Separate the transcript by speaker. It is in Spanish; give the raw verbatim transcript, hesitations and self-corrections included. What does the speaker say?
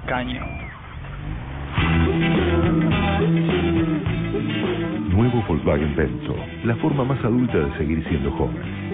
Speaker 1: caño.
Speaker 2: Nuevo Volkswagen Bento, la forma más adulta de seguir siendo joven.